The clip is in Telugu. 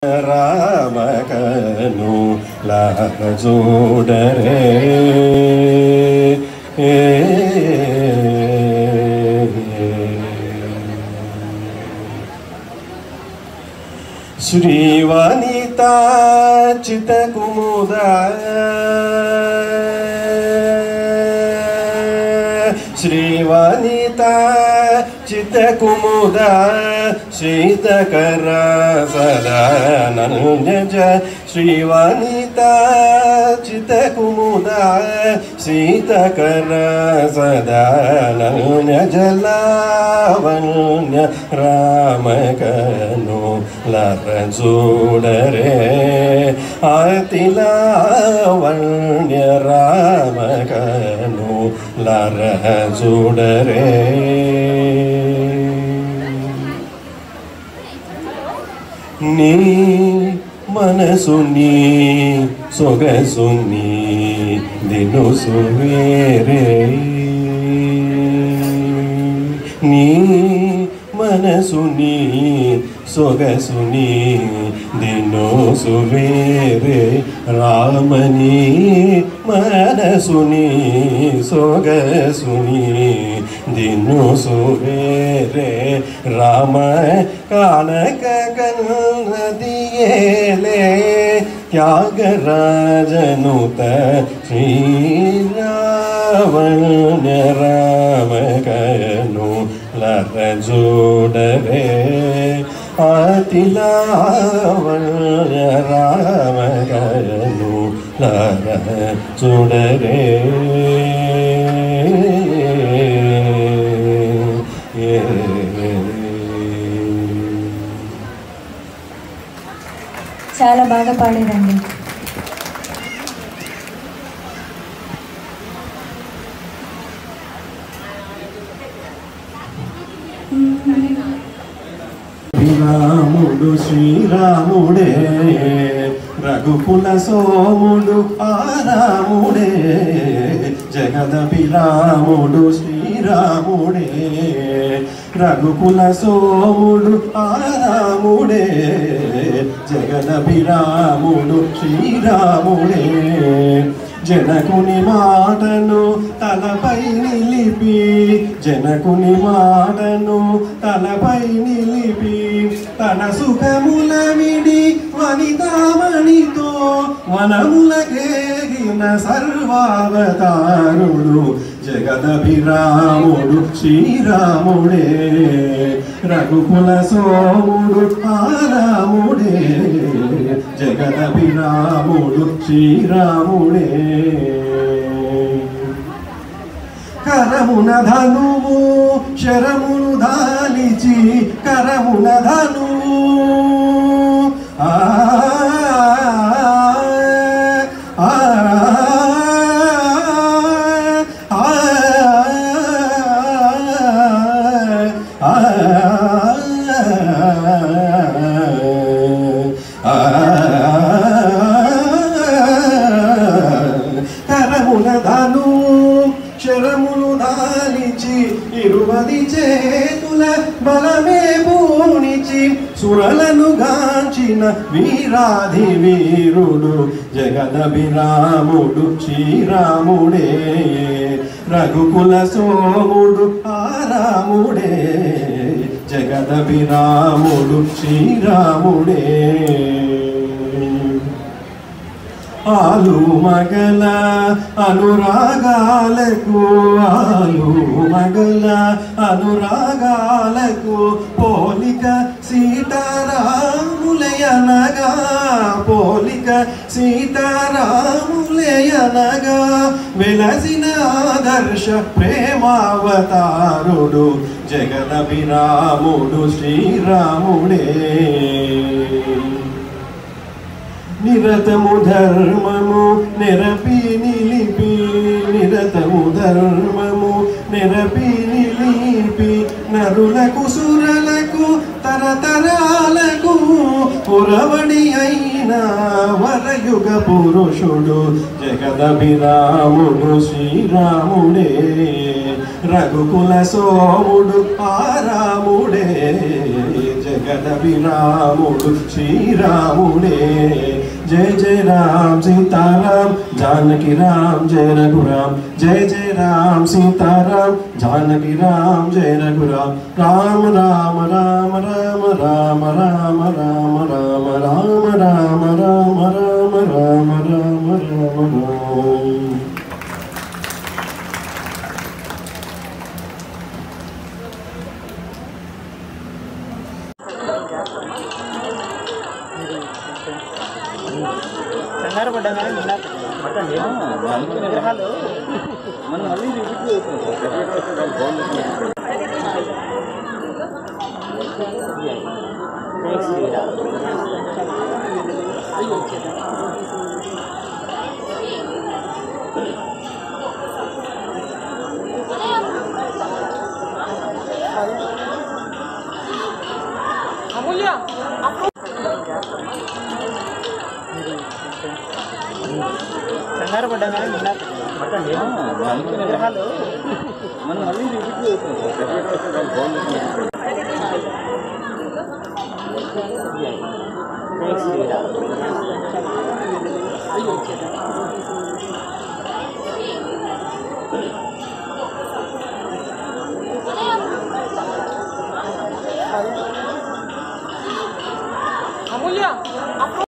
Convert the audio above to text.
రామకను లాజూడరే శ్రీవనితా చితకుముద శ్రీవనితా చితకుముద శ్రీతకర సదాననుజ శ్రీవనితా చితకుముద శ్రీతకర సదాననుజ లావణ్య రామకను లరజూడరే అతి లావణ్య రామకను లరజూడరే నీ మనసుని సొగసుని దినుసు వేరే నీ మనసుని సొగసుని దినుసు వేరే రామని మనసుని సొగసుని దినుసు వేరే రామ కానక కన్నదియేలే త్యాగరాజనుత శ్రీరావణ రామకను లరజూడరే అతి లావణ్య రామకను లరజూడరే చాలా బాగా పాడారండి. రాముడు శ్రీరాముడే రఘుకుల సోముడు ఆరాముడే జగదభిరాముడు శ్రీరాముడే రఘుకుల సోముడు ఆరాముడే జగదభిరాముడు శ్రీరాముడే జనకుని మాటను తలపై నిలిపి జనకుని మాటను తలపై నిలిపి తన సుఖముల విడి వనితామణితో వనములకేగిన సర్వావతారుడు జగదభిరాముడు శ్రీరాముడే రఘుకుల సోముడు ఆరాముడే జగదభిరాముడు శ్రీరాముడే కరమున ధనువు శరమును ధాలిచి కరమున ధనువు కరమున ధను శరములు దాలిచి ఇరువది చేతుల బలమే పూనిచి సురలను గాంచిన వీరాధి వీరుడు జగదభిరాముడు శ్రీరాముడే రఘుకుల సోముడు ఆరాముడే జగదభిరాముడు శ్రీరాముడే ఆలు మగల అనురాగాలకు ఆలు మగల అనురాగాలకు పోలిక సీతారాములయనగా పోలిక సీతారాములయనగా వెలసిన ఆదర్శ ప్రేమావతారుడు జగదభిరాముడు శ్రీరాముడే నిరతము ధర్మము నెరపి నిలిపి నిరతము ధర్మము నెరపి నిలిపి నరులకు సురలకు తరతరాలకు పురవడి అయిన వరయుగ పురుషుడు జగదభిరాముడు శ్రీరాముడే రఘుకుల సోముడు ఆరాముడే జగదభిరాముడు శ్రీరాముడే. జయ జయ రామ్ సీతారాం జానకి రామ్ జయ రఘురామ్. జయ జయ రామ్ సీతారాం జానకి రామ్ జయ రఘురామ్. రామ రామ రామ రామ రామ రామ రామ రామ రామ రామ రామ రామ రామ రామ రామ రామ. కంగారు పడ్డా కానీ విగ్రహాలు మనం మళ్ళీ అమూల్య కంగారు పడ్డా కానీ విగ్రహాలు మనం మళ్ళీ రిపీట్